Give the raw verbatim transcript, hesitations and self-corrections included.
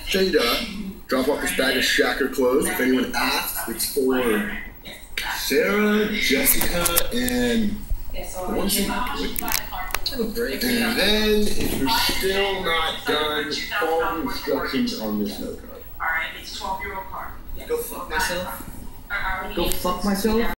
Shada. Drop off this bag of Shacker clothes. If anyone asks, it's for Sarah, Jessica, and the one thing with you. And then, if you're still not done, follow the instructions on this note card. Alright, it's a twelve-year-old car. Go fuck myself. Go fuck myself?